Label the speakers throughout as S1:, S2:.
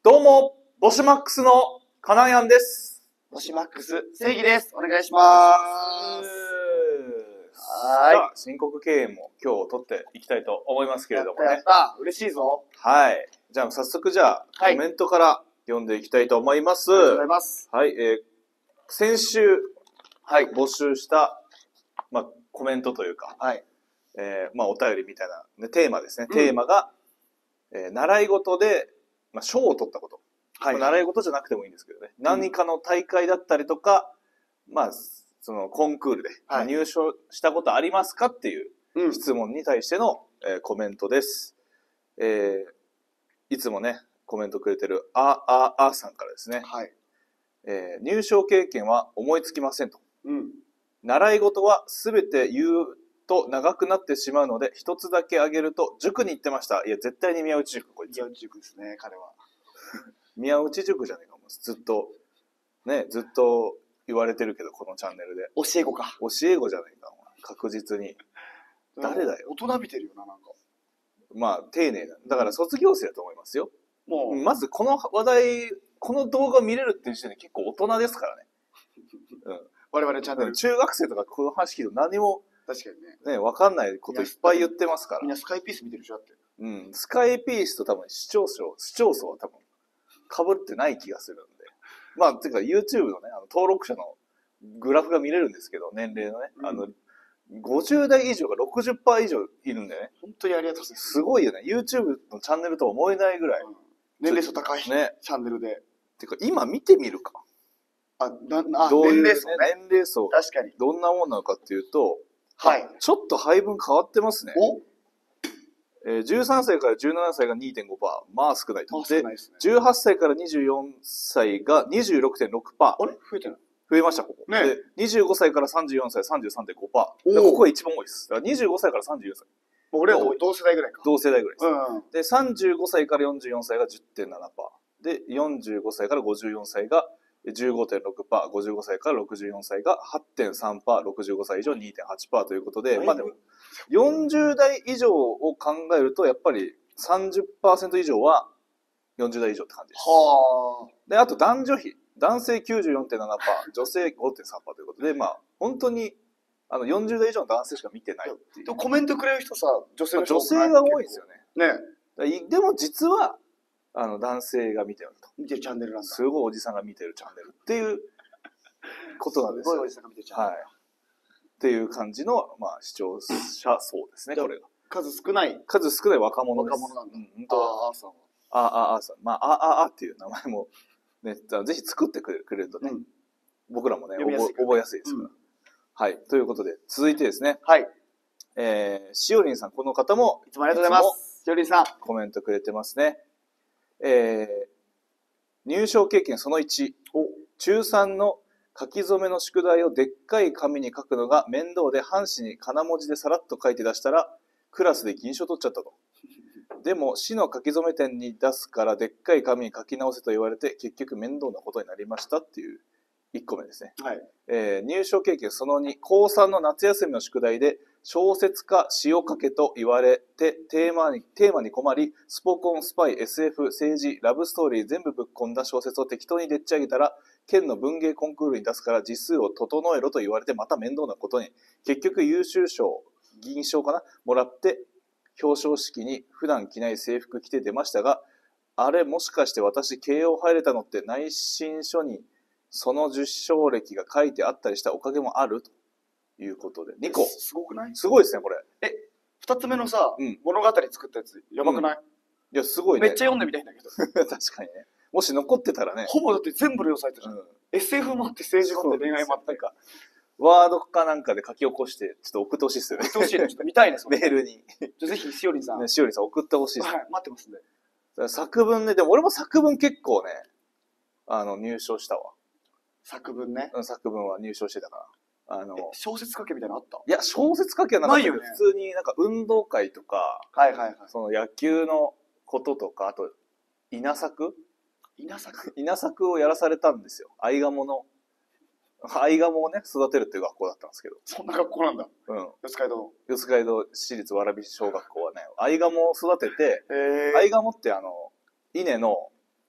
S1: どうも、ボシュマックスのカナヤンです。
S2: ボシュマックス正義です。お願いします。
S1: じゃあ、申告敬遠も今日取っていきたいと思いますけれどもね。
S2: やった。嬉しいぞ。
S1: はい。じゃあ、早速じゃあ、コメントから読んでいきたいと思います。
S2: ありがとうございます。
S1: はい。先週、募集した、コメントというか、お便りみたいな、ね、テーマですね。テーマが、習い事で、賞を取ったこと。習い事じゃなくてもいいんですけどね。何かの大会だったりとか、そのコンクールで、入賞したことありますかっていう質問に対しての、コメントです。いつもね、コメントくれてるあさんからですね。入賞経験は思いつきませんと。習い事はすべて言うと長くなってしまうので、一つだけあげると、塾に行ってました。いや、絶対に宮内塾、こいつ。
S2: 宮内塾ですね、彼は。
S1: 宮内塾じゃねえかも。ずっと言われてるけど、このチャンネルで。
S2: 教え子か。
S1: 教え子じゃないか。確実に。誰だよ。
S2: 大人びてるよな、なんか。
S1: 丁寧だ。だから卒業生だと思いますよ。
S2: もう。
S1: まず、この話題、この動画見れるっていう時点で結構大人ですからね。
S2: 我々チャンネル。
S1: 中学生とかこの話聞いて何も、
S2: 確かにね。
S1: わかんないこといっぱい言ってますから。
S2: みんなスカイピース見てるでしょ、だって。
S1: スカイピースと多分視聴層は多分被ってない気がするんで。てか YouTube のね、登録者のグラフが見れるんですけど、年齢のね、50代以上が 60% 以上いるんでね。
S2: 本当にありがとうございます。
S1: すごいよね。YouTube のチャンネルとは思えないぐらい。
S2: 年齢層高い。
S1: ね。
S2: チャンネルで。
S1: てか、今見てみるか。
S2: どういう年齢層ね。
S1: 年齢層。
S2: 確かに。
S1: どんなもんなのかっていうと、ちょっと配分変わってますね。13歳から17歳が 2.5%。少ないと。で、18歳から24歳が 26.6%。
S2: あれ増えてない？
S1: 増えました、ここ。で、25歳から34歳 33.5%。ここが一番多いです。だから25歳から34歳。
S2: 俺は同世代ぐらいか。
S1: 同世代ぐらいです。で、35歳から44歳が 10.7%。で、45歳から54歳が 15.6%、55歳から64歳が 8.3%、65歳以上 2.8% ということで、でも、40代以上を考えると、やっぱり 30% 以上は40代以上って感じです。で、あと男女比。男性 94.7%、女性 5.3% ということで、本当に、40代以上の男性しか見てないっていう。
S2: コメントくれる人さ、女性の人
S1: 女性が多いですよね。
S2: ね。
S1: でも実は、男性が見てると。
S2: 見てるチャンネルなんだ。
S1: すごいおじさんが見てるチャンネルっていうことなんですよ。
S2: すごいおじさんが見てるチャンネル。
S1: っていう感じの、視聴者層ですね、これが。
S2: 数少ない
S1: 若者です。
S2: 若者なんだ。あさん
S1: は。さん。っていう名前も、ね、ぜひ作ってくれるとね、僕らもね、覚えやすいですから。はい。ということで、続いてですね。しおりんさん、この方も、
S2: いつもありがとうございます。しおりんさん。
S1: コメントくれてますね。入賞経験その1。中3の書き初めの宿題をでっかい紙に書くのが面倒で半紙に金文字でさらっと書いて出したら、クラスで銀賞取っちゃったと。でも、市の書き初め店に出すからでっかい紙に書き直せと言われて、結局面倒なことになりましたっていう1個目ですね。入賞経験その2、高3の夏休みの宿題で、小説家塩かけと言われてテーマに困り、スポコン、スパイ、SF、政治、ラブストーリー全部ぶっ込んだ小説を適当にでっち上げたら、県の文芸コンクールに出すから字数を整えろと言われてまた面倒なことに、結局優秀賞、銀賞かなもらって、表彰式に普段着ない制服着て出ましたが、あれもしかして私慶応入れたのって内申書にその受賞歴が書いてあったりしたおかげもあるということで。2個。
S2: すごくない？
S1: すごいですね、これ。
S2: 2つ目のさ、物語作ったやつ、やばくない？
S1: いや、すごいね。
S2: めっちゃ読んでみたいんだけど。
S1: 確かにね。もし残ってたらね。
S2: ほぼだって全部利用されてるじゃん。SF もあって政治もあって恋愛もあって。
S1: ワードかなんかで書き起こして、ちょっと送ってほしいですよね。
S2: 送ってほしいね。ちょっと見たいね、
S1: メールに。
S2: ぜひ、しおりんさん。
S1: しおりんさん送ってほしいです。
S2: はい、待ってますんで。
S1: 作文ね、でも俺も作文結構ね、入賞したわ。
S2: 作文ね。
S1: 作文は入賞してたから。
S2: 小説書けみたいなのあった？
S1: いや、小説書けはなかったけど、
S2: ないよね。
S1: 普通になんか運動会とか、その野球のこととか、あと、稲作をやらされたんですよ。アイガモをね、育てるっていう学校だったんですけど。
S2: そんな学校なんだ。四
S1: 街道市立蕨小学校はね、アイガモを育てて、アイガモって稲の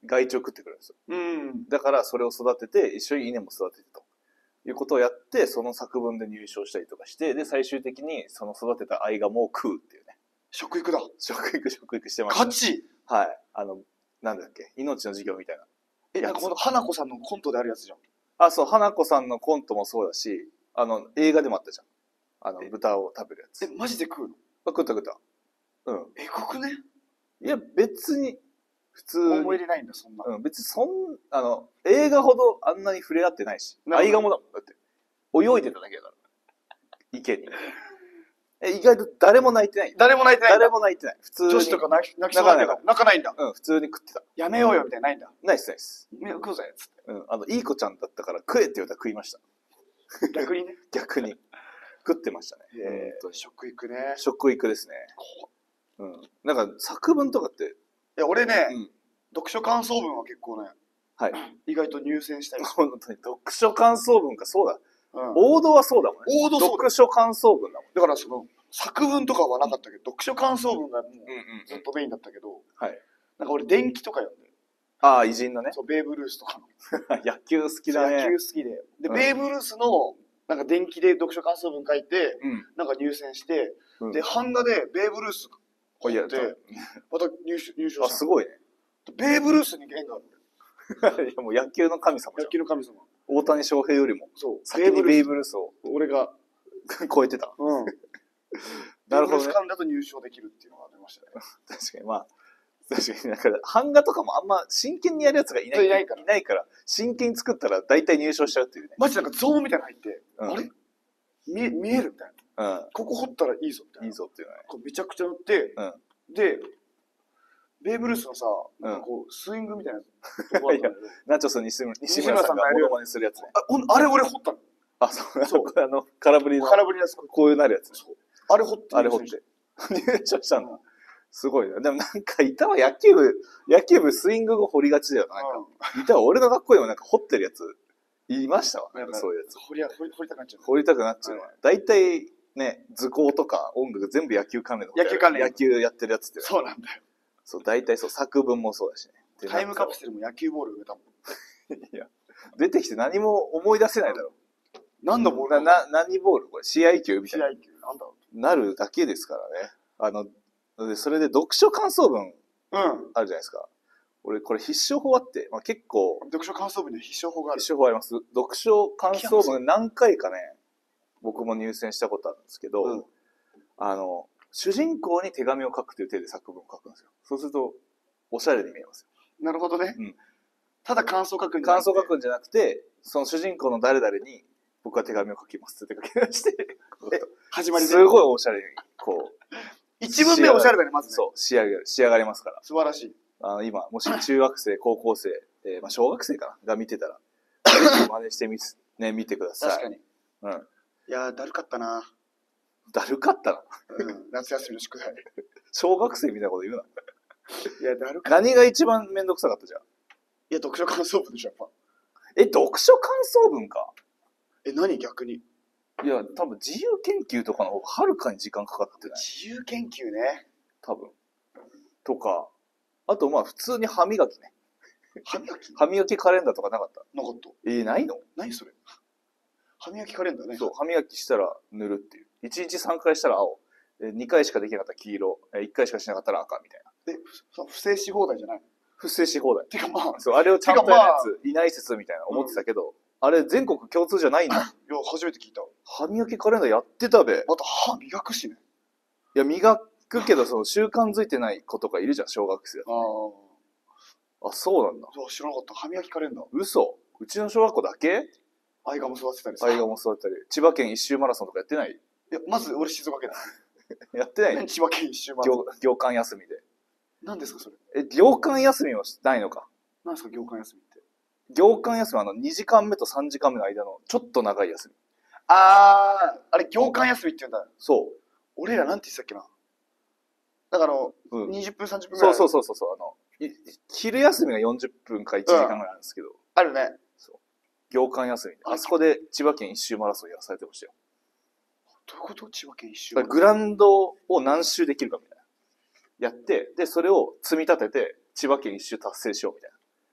S1: 害虫食ってくるんですよ。だからそれを育てて、一緒に稲も育ててということをやって、その作文で入賞したりとかして、で、最終的にその育てた藍ガモを食うっていうね。
S2: 食育だ。
S1: 食育してました、
S2: ガチ。
S1: はい。なんだっけ、命の授業みたいな。
S2: なんかこの花子さんのコントであるやつじゃん。
S1: あ、そう、花子さんのコントもそうだし、映画でもあったじゃん。豚を食べるやつ。
S2: マジで食うの？
S1: 食った。うん。
S2: えぐくね？
S1: いや、別に、普通に。
S2: 思い入れないんだ、そんな。
S1: うん、別に映画ほどあんなに触れ合ってないし。藍ガモだもん、だって。泳いでただけだから。池に。意外と誰も泣いてない。
S2: 誰も泣いてない。
S1: 普通に。
S2: 女子とか泣きそうだけど、泣かないんだ。
S1: うん、普通に食ってた。
S2: やめようよみたいなないんだ。
S1: ないっす。
S2: 食うぜ、つって。
S1: うん、いい子ちゃんだったから食えって言われたら食いました。
S2: 逆にね。
S1: 逆に。食ってましたね。
S2: 食育ね。
S1: 食育ですね。うん。なんか作文とかって。
S2: いや、俺ね、読書感想文は結構ね、
S1: はい。
S2: 意外と入選したり
S1: 本当に読書感想文か、そうだ。王道はそうだもんね。
S2: 王道そう。
S1: 読書感想文だもん。
S2: だからその、作文とかはなかったけど、読書感想文がもうずっとメインだったけど、
S1: はい。
S2: なんか俺電気とか読んで。
S1: ああ、偉人のね。
S2: そう、ベーブ・ルースとかの。
S1: 野球好きだね。
S2: 野球好きで。で、ベーブ・ルースの、なんか電気で読書感想文書いて、なんか入選して、で、版画でベーブ・ルース書いて、また入賞した。
S1: あ、すごいね。
S2: ベーブ・ルースに縁がある。
S1: いや、もう野球の神様じゃん。
S2: 野球の神様。
S1: 大谷翔平よりも、
S2: そう。
S1: 先にベーブ・ルースを
S2: 俺が
S1: 超えてた。
S2: うん。
S1: なるほどね。ベーブ・ルース
S2: 間だと入賞できるっていうのが出ましたね。
S1: 確かに、まあ、確かに、なんか、版画とかもあんま真剣にやるやつがいないから、真剣に作ったら大体入賞しちゃうっていうね。
S2: マジなんかゾーンみたいなの入って、あれ見えるみたいな。ここ掘ったらいいぞみたいな。
S1: いいぞっていうのね。
S2: めちゃくちゃ塗って、で、ベーブ・ルースのさ、こう、スイングみたいなやつ。
S1: ナチョス西村さんがモノマネするやつね。
S2: あれ俺掘ったの。
S1: あ、そう。空振りの。こういうなるやつ。
S2: あれ掘って。
S1: 入賞したの。すごいな。でもなんか、いたわ、野球部スイング後掘りがちだよな。なんか、いたわ、俺の学校でもなんか掘ってるやつ、いましたわ。そういうやつ。
S2: 掘りたくなっちゃう。
S1: 掘りたくなっちゃう。大体、ね、図工とか音楽全部野球関連の。野球やってるやつって。
S2: そうなんだよ。
S1: そう、大体そう、作文もそうだしね。
S2: タイムカプセルも野球ボール埋めたもん。
S1: いや、出てきて何も思い出せないだろ。
S2: 何のボール？
S1: 何ボールこれ、試合球みたいな。
S2: 試合球、なんだろ
S1: う。なるだけですからね。それで読書感想文、あるじゃないですか。俺、これ必勝法あって、まあ、結構。
S2: 読書感想文に必勝法がある。
S1: 必勝法あります。読書感想文何回かね、僕も入選したことあるんですけど、主人公に手紙を書くという手で作文を書くんですよ。そうすると、おしゃれに見えますよ。
S2: なるほどね。ただ感想書くん
S1: じゃなくて、その主人公の誰々に、僕は手紙を書きますって書き出して、
S2: 始まりで。
S1: すごいおしゃれに、こう。
S2: 一文目おしゃれだね、まずね。
S1: そう、仕上がりますから。
S2: 素晴らしい。
S1: 今、もし中学生、高校生、まあ小学生かなが見てたら、真似して見てください。
S2: 確かに。いやー、だるかったな。
S1: だるかったな。
S2: 夏休みの宿題。
S1: 小学生みたいなこと言うな。
S2: いや、だるかった。
S1: 何が一番めんどくさかったじゃん。い
S2: や、読書感想文でしょ、やっぱ。
S1: 読書感想文か。
S2: 何逆に。
S1: いや、多分自由研究とかの方がはるかに時間かかってない。
S2: 自由研究ね。
S1: 多分。とか、あとまあ普通に歯磨きね。歯磨きカレンダーとかなかった？
S2: なかった。
S1: ないの？
S2: 何それ？歯磨きカレンダーね。
S1: そう、歯磨きしたら塗るっていう。1日3回したら青。2回しかできなかったら黄色。1回しかしなかったら赤みたいな。
S2: 不正し放題じゃないの？
S1: 不正し放題。
S2: てかまあ。
S1: そう、あれをちゃんとやるやついない説みたいな思ってたけど、あれ全国共通じゃないんだ。いや、
S2: 初めて聞いた。
S1: 歯磨きカレンダーやってたべ。
S2: また歯磨くしね。
S1: いや、磨くけど、その習慣づいてない子とかいるじゃん、小学生。あ、そうなんだ。
S2: 知らなかった。歯磨きカレンダー。
S1: 嘘？うちの小学校だけ？
S2: 愛がも育てたりさ。
S1: 愛がも育てたり。千葉県一周マラソンとかやってない？
S2: いや、まず俺静岡県だ。
S1: やってない？
S2: 千葉県一周マラソン。
S1: 業間休みで。
S2: 何ですか、そ
S1: れ？
S2: れ。
S1: 業間休みもないのか。
S2: 何ですか、業間休みって。
S1: 業間休みは2時間目と3時間目の間のちょっと長い休み。
S2: あれ業間休みって言うんだ。
S1: そう。
S2: 俺らなんて言ってたっけな。だから20分30分ぐらい。
S1: そう。昼休みが40分か1時間ぐらいなんですけど。
S2: あるね。
S1: そう。業間休み。あそこで千葉県一周マラソンやらされてましたよ。
S2: どういうこと？千葉県一周。
S1: グラウンドを何周できるかみたいな。やって、で、それを積み立てて、千葉県一周達成しようみたいな。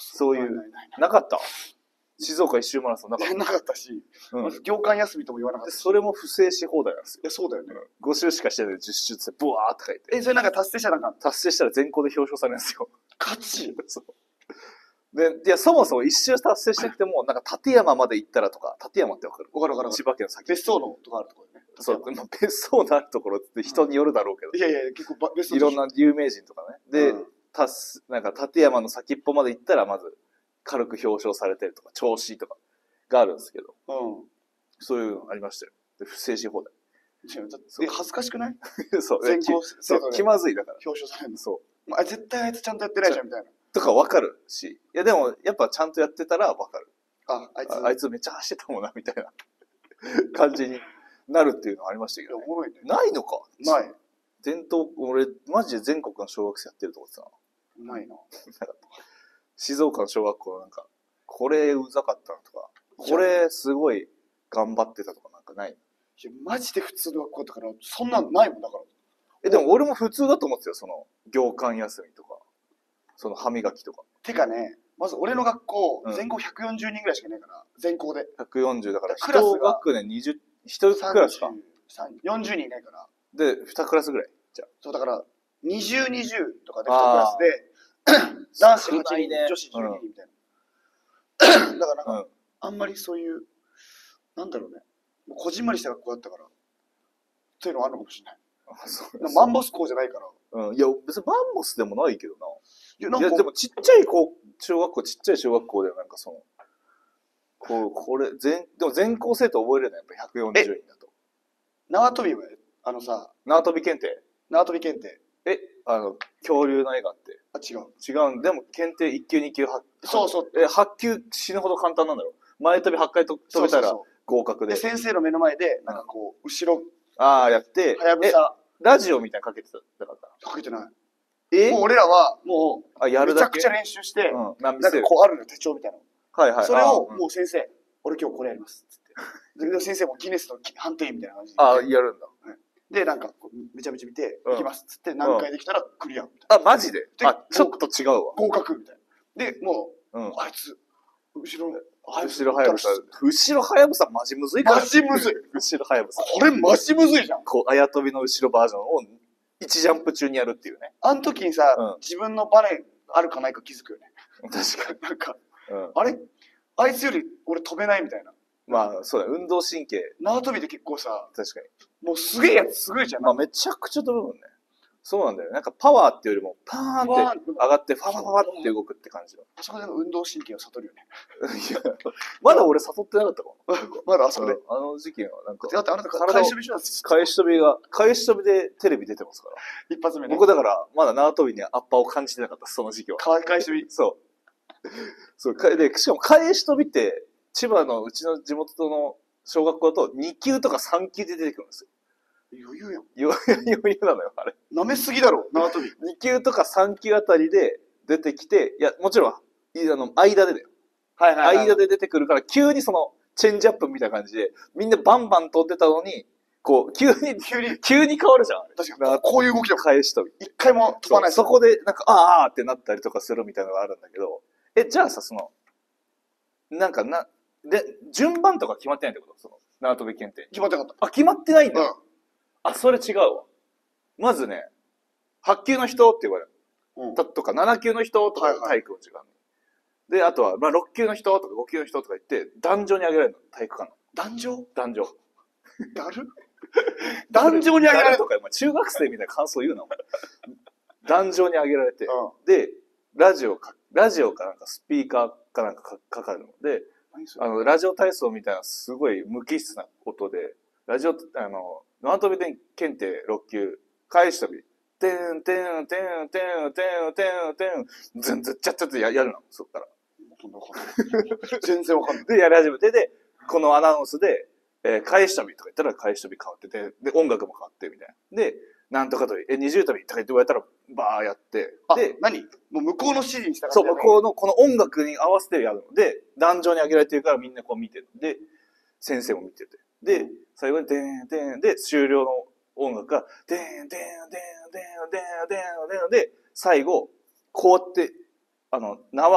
S1: そういう、なかった。静岡一周マラソンなかった。
S2: なかったし、まず業間休みとも言わなかったし。
S1: それも不正し放題なんですよ。
S2: いや、そうだよね。
S1: 5周しかしてないで10周ってブワーって書いて。
S2: それなんか達成したらなんか
S1: 達成したら全校で表彰されるんですよ。
S2: 勝ち
S1: そう。で、いや、そもそも一周達成しなくても、なんか立山まで行ったらとか、立山ってわかる？
S2: わかる。
S1: 千葉県の先。
S2: 別荘のとかあるところね。
S1: そう、別荘のあるところって人によるだろうけど。
S2: いや、結構別荘
S1: いろんな有名人とかね。で、なんか立山の先っぽまで行ったら、まず、軽く表彰されてるとか、調子とかがあるんですけど。そういうのありましたよ。で、不正し放題。
S2: 恥ずかしくない？
S1: そう、気まずいだから。
S2: 表彰されるの。
S1: そう。
S2: 絶対あいつちゃんとやってないじゃん、みたいな。
S1: とかわかるし。いや、でも、やっぱちゃんとやってたらわかる。あいつめっちゃ走ってたもんな、みたいな感じになるっていうのはありましたけど、ね。
S2: おもろいね。
S1: ないのか。
S2: ない。
S1: 俺、マジで全国の小学生やってると思ってた
S2: な。ないな。
S1: 静岡の小学校なんか、これうざかったのとか、これすごい頑張ってたとかなんかない？
S2: いや、マジで普通の学校だから、そんなんないもんだから。
S1: でも俺も普通だと思ってたよ、その、業間休みとか、その歯磨きとか。
S2: てかね、まず俺の学校、全校140人ぐらいしかいないから、全校で。
S1: 140だから、
S2: クラスが
S1: 1学年1クラスか。
S2: 40人いないから。
S1: で、2クラスぐらいじゃあ。
S2: そうだから、20、20とかで2クラスで、男子8人、女子12人みたいな。だからなんか、あんまりそういう、なんだろうね。こじんまりした学校だったから、そういうのあるのかもしれない。マンモス校じゃないから。
S1: いや、別にマンモスでもないけどな。
S2: いや、
S1: でもちっちゃい小学校ではなんかその、これ、でも全校生徒覚えれるのやっぱ140人だと。
S2: 縄跳びは、
S1: 縄跳び検定。
S2: 縄跳び検定。
S1: 恐竜の絵があって。
S2: 違う。
S1: 違うん。でも検定1級2級
S2: そう。
S1: 8級死ぬほど簡単なんだろ。前跳び8回飛べたら合格で。
S2: 先生の目の前で、なんかこう、後ろ。
S1: やって。
S2: はやぶさ。
S1: ラジオみたいなのかけてたかった。
S2: かけてない。もう俺らは、もう、めちゃくちゃ練習して、なんかこうあるの手帳みたいなの。
S1: はい。
S2: それを、もう先生、俺今日これやります。つって。で、先生もギネスの判定員みたいな感じ
S1: で。やるんだ。
S2: で、なんか、めちゃめちゃ見て、行きます。つって、何回できたらクリア。みたいな。
S1: マジで？ちょっと違うわ。
S2: 合格みたいな。で、もう、あいつ、後ろは
S1: やぶさマジむずいから。
S2: マジむずい。
S1: 後ろはやぶさ。
S2: これマジむずいじゃん。
S1: あや飛びの後ろバージョンを1ジャンプ中にやるっていうね。
S2: あの時にさ、自分のバネあるかないか気づくよね。
S1: 確かに。
S2: なんか、あれあいつより俺飛べないみたいな。
S1: まあ、そうだ、運動神経。
S2: 縄跳びで結構さ、
S1: 確かに。
S2: もうすげえやつすごいじゃん。
S1: めちゃくちゃ飛ぶもんね。そうなんだよ。なんかパワーっていうよりも、パーンって上がって、ファファファって動くって感じだ。
S2: あそこでの運動神経を悟るよね。
S1: いや、まだ俺悟ってなかったかも。
S2: まだあそこで。
S1: あの時期は、なんか。
S2: だってあなた返し飛びします。
S1: 返し飛びでテレビ出てますから。
S2: 一発目ね。
S1: 僕だから、まだ縄跳びにアッパーを感じてなかった、その時期は。
S2: 返し飛び。
S1: そう。で、しかも返し飛びって、千葉のうちの地元の小学校だと2級とか3級で出てくるんですよ。
S2: 余裕やん。
S1: 余裕なのよ、あれ。
S2: 舐めすぎだろ、縄跳び。
S1: 2級とか3級あたりで出てきて、いや、もちろん、間でだよ。間で出てくるから、急にその、チェンジアップみたいな感じで、みんなバンバン飛んでたのに、こう、急に変わるじゃん。
S2: 確かに。こういう動きだもん。
S1: 返し飛び。
S2: 一回も飛ばない。
S1: そこで、なんか、あーってなったりとかするみたいなのがあるんだけど、じゃあさ、順番とか決まってないってこと？その、縄跳び検定。
S2: 決まってなかった。
S1: 決まってないんだ。それ違うわ。まずね、8級の人って言われる。とか、7級の人とか体育が違う。で、あとは、6級の人とか5級の人とか言って、壇上に上げられるの。体育館の。
S2: 壇上。
S1: だる
S2: 壇上に上げられる
S1: とか、中学生みたいな感想言うな、お前。壇上に上げられて、で、ラジオかなんかスピーカーかなんかかかるので、ラジオ体操みたいなすごい無機質な音で、縄跳びで検定6級、返し跳び、てんてんてんてんてんてんてん、ずんずっちゃっちゃってやるの、そっから。
S2: 全然わかんない。
S1: で、やり始めて、で、このアナウンスで、返し跳びとか言ったら返し跳び変わってて、で、音楽も変わってみたいな。で、なんとか跳び、二重跳びとか言って言われたら、バーやって、
S2: で、もう向こうの指示に従って。
S1: そう、向こうのこの音楽に合わせてやるので、壇上に上げられてるからみんなこう見てる。で、先生も見てて。で、最後にでんでんで、終了の音楽が、でんでんでんでんでんでんでんでんで、最後、こうやって、縄を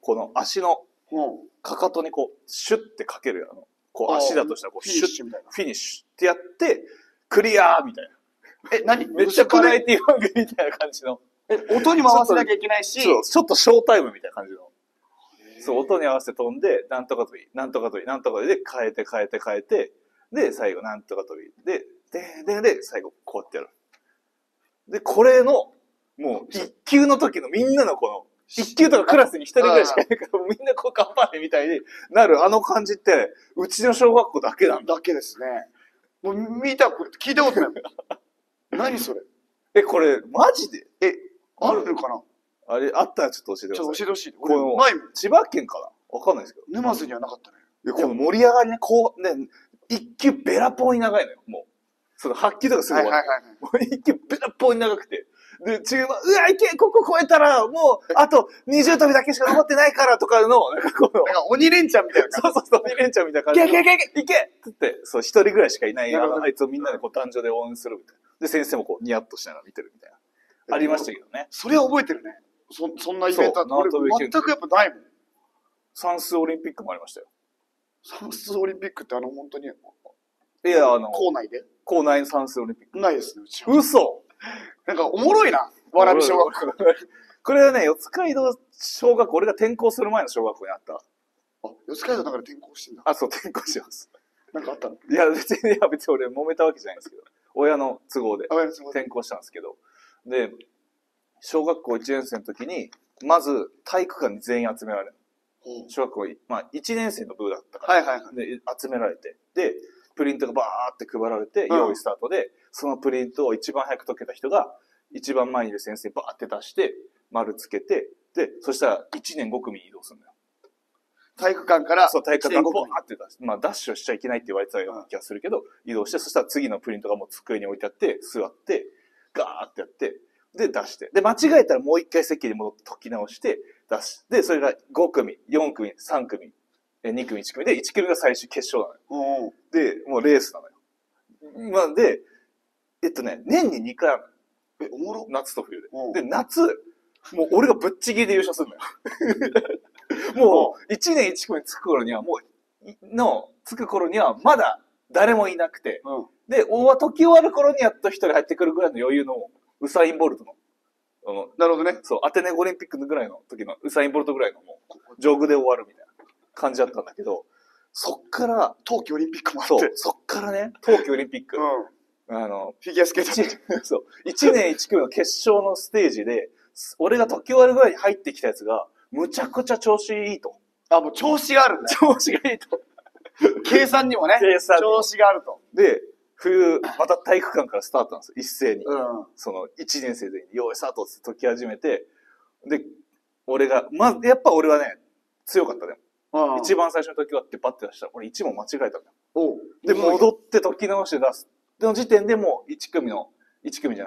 S1: この足のかかとにこう、シュッてかけるこう足だとしたらこう、シュッ、フィニッシュってやって、クリアーみたいな。めっちゃバラエティ番組みたいな感じの。
S2: 音にも合わせなきゃいけないし。
S1: そう、ちょっとショータイムみたいな感じの。そう、音に合わせて飛んで、なんとか飛び、なんとか飛び、なんとか飛びで変えて、で、最後なんとか飛び、で、最後こうやってやる。で、これの、もう、一級の時のみんなのこの、一級とかクラスに一人ぐらいしかいないから、みんなこう頑張れみたいになるあの感じって、うちの小学校だけなんだ。
S2: だけですね。もう聞いたことない。何それ？
S1: これ、マジで？
S2: あるのかな？
S1: あれ、あったらちょっと教えてください。
S2: ちょっと教えてほしい。
S1: この、千葉県かな？わかんないですけど。
S2: 沼津にはなかったね。
S1: この盛り上がりね、こう、ね、一級ベラポンに長いのよ、もう。その8級とかすぐ終わる。もう一級ベラポンに長くて。で、うわ、いけ、ここ超えたら、もう、あと20飛びだけしか残ってないからとかの、なんか
S2: 鬼レンチャンみたいな。
S1: そう、鬼レンチャンみたいな感じで。いけって、そう、一人ぐらいしかいない、あいつをみんなでこう、壇上で応援するみたいな。で、先生もこう、ニヤッとしながら見てるみたいな。ありましたけどね。
S2: それは覚えてるね。そんなイベントは俺全くやっぱないもん。
S1: 算数オリンピックもありましたよ。
S2: 算数オリンピックって本当に。
S1: いや、
S2: 校内で
S1: 校内算数オリンピック。
S2: ないですね、うちは。
S1: 嘘！
S2: なんかおもろいな。蕨小学校。
S1: これはね、四街道小学校、俺が転校する前の小学校にあった。
S2: 四街道だから転校してんだ。
S1: そう、転校してます。
S2: なんかあったの？
S1: いや、別に俺揉めたわけじゃないんですけど、親の都合で転校したんですけど、で、小学校1年生の時に、まず体育館に全員集められる。小学校、1年生の部だったから、で、集められて、で、プリントがバーって配られて、用意スタートで、そのプリントを一番早く解けた人が、一番前にいる先生にバーって出して、丸つけて、で、そしたら1年5組移動するんだよ。
S2: 体育館から、
S1: そう、体育館からバーって出して、ダッシュしちゃいけないって言われてたような気がするけど、移動して、そしたら次のプリントがもう机に置いてあって、座って、ガーってやって、で、出して。で、間違えたらもう一回席に戻って解き直して、出し。で、それが5組、4組、3組、2組、1組で、1組が最終決勝なのよ。で、もうレースなのよ。で、年に2回あるのよ。
S2: おもろ？
S1: 夏と冬で。で、夏、もう俺がぶっちぎりで優勝するのよ。もう、1年1組に着く頃には、着く頃には、まだ誰もいなくて、で、時終わる頃にやっと1人入ってくるぐらいの余裕の、ウサイン・ボルトの、
S2: なるほどね。
S1: そう、アテネオリンピックぐらいの時の、ウサイン・ボルトぐらいのもう、ジョグで終わるみたいな感じだったんだけど、そっから、
S2: 冬季オリンピックもあって。
S1: そっからね、冬季オリンピック。
S2: フィギュアスケー
S1: ト。そう、1年1組の決勝のステージで、俺が時終わるぐらいに入ってきたやつが、むちゃくちゃ調子いいと。
S2: もう調子があるんだ。
S1: 調子がいいと。
S2: 計算にもね、調子があると。
S1: で、冬、また体育館からスタートなんですよ、一斉に。その、1年生で、用意スタートって解き始めて、で、俺が、やっぱ俺はね、強かったね。一番最初の時はってバッて出したら、俺1問間違えたんだよ。で、戻って解き直して出す。の時点でもう1組じゃない、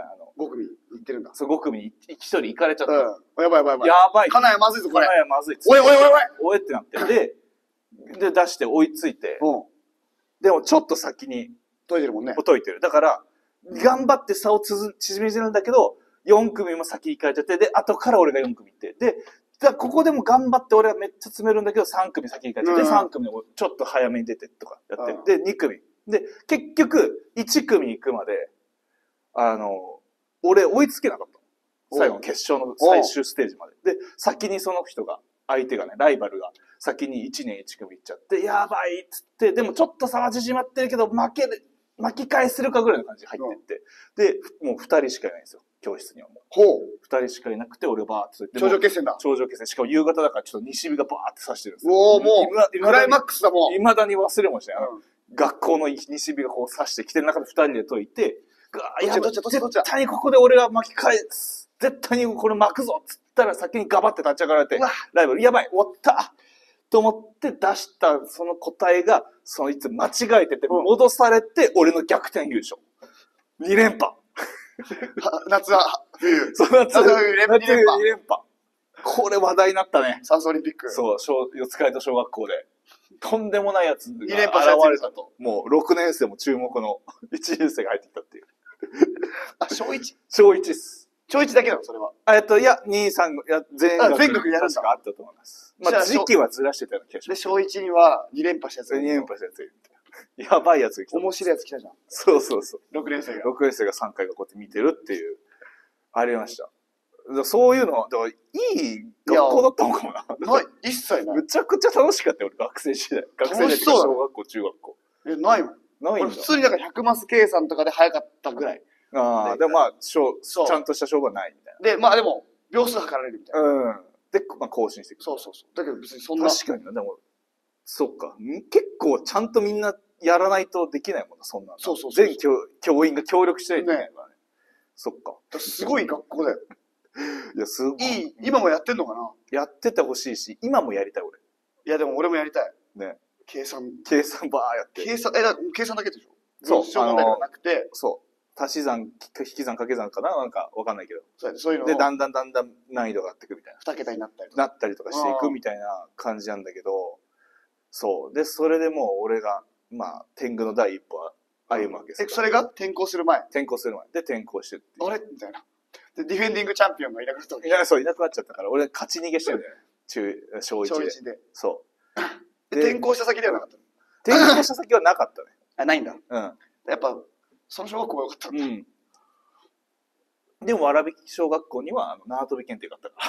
S2: 5組いってるんだ。
S1: そう、5組に1人行かれちゃった。
S2: やばい。
S1: やばい。
S2: 金谷まずいぞ、これ。
S1: 金谷まずい。
S2: おい。
S1: おいってなって。で、出して追いついて。でもちょっと先に。
S2: 解いてるもんね。
S1: 解いてる。だから、頑張って差を縮めてるんだけど、4組も先行かれちゃって、で、後から俺が4組行って。で、ここでも頑張って俺はめっちゃ詰めるんだけど、3組先行かれちゃって、3組もちょっと早めに出てとかやって。で、2組。で、結局、1組行くまで、俺追いつけなかったの。最後の決勝の最終ステージまで。で、先にその人が、相手がね、ライバルが、先に1年1組行っちゃって、やばいっつって、でもちょっと差は縮まってるけど、巻き返せるかぐらいの感じで入ってって。で、もう2人しかいないんですよ。教室にはもう。2人しかいなくて、俺バーって言って。
S2: 頂上決戦だ。
S1: 頂上決戦。しかも夕方だからちょっと西日がバーって差してるんですよ。
S2: もう、クライマックスだもん。
S1: 未だに忘れもしない。学校の西日がこう差してきてる中で2人で解いて、絶対にここで俺が巻き返す。絶対にこれ巻くぞっつったら先にガバって立ち上がられて、ライバル、やばい、終わったと思って出したその答えが、いつ間違えてて、戻されて、俺の逆転優勝。2連覇。
S2: 夏は冬。
S1: そう、夏は冬
S2: 2連覇。
S1: これ話題になったね。
S2: 算数オリンピック。
S1: そう、四街道小学校で。とんでもないやつが現れたと。もう6年生も注目の1年生が入ってきたっていう。
S2: 小 1？
S1: 小1っす。
S2: 小1だけなの、それは。
S1: いや、2、3、いや、全学
S2: 全国やるんだ
S1: 確かあったと思います。まあ、時期はずらしてたような気がしま
S2: で、
S1: す。
S2: 小1には2連覇したやつ
S1: 2連覇したやついるみたいな。やばいやつが来た。
S2: 面白いやつ来たじゃん。
S1: そうそうそう。
S2: 6年生が。
S1: 6年生が3回がこうやって見てるっていう、ありました。だからそういうのは、だからいい学校だったのかもな。
S2: ない、一切ない。
S1: むちゃくちゃ楽しかったよ、俺、学生時代。学生時代っていうか小学校、中学校。
S2: ないもん。
S1: ないんだ。
S2: 俺普通にだから100マス計算とかで早かったぐらい。
S1: ああ、でもまあ、ち
S2: そう
S1: ゃんとした勝負はないみたい
S2: で、まあでも、秒数測られるみたいな。
S1: な。うん。で、まあ、更新していく。
S2: そうそうそう。だけど別にそんな。
S1: 確かにな、でも、そっか。結構ちゃんとみんなやらないとできないもんな、そんなの。
S2: そうそうそう
S1: 全教員が協力しないといけないからね。そっか。
S2: すごい学校だよ。
S1: いや、すごい。
S2: 今もやってんのかな。
S1: やっててほしいし、今もやりたい、俺。
S2: いやでも俺もやりたい。
S1: ね。
S2: 計算
S1: バーやって。
S2: 計算だけでしょ。
S1: そう
S2: 文章問題ではなくて、
S1: そう。足し算、引き算、掛け算かななんかわかんないけど。
S2: そういうのを
S1: で、だんだん難易度が上がっていくみたいな。
S2: 2桁になったりとか。
S1: なったりとかしていくみたいな感じなんだけど、そう。で、それでもう俺が、まあ、天狗の第一歩は歩むわけですよ。
S2: それが転校する前。
S1: 転校する前。で、転校してっていう。
S2: あれみたいな。で、ディフェンディングチャンピオンがいなくなったわけ。
S1: いや、そう、いなくなっちゃったから、俺勝ち逃げしてるんだよね。小1で。
S2: 小1で。
S1: そう。
S2: で、転校した先ではなかったの。
S1: 転校した先はなかったね。
S2: あ、ないんだ。
S1: うん。
S2: やっぱ、その小学校もよかったんだ。
S1: うん。でも、蕨小学校には、縄跳び検定があったから。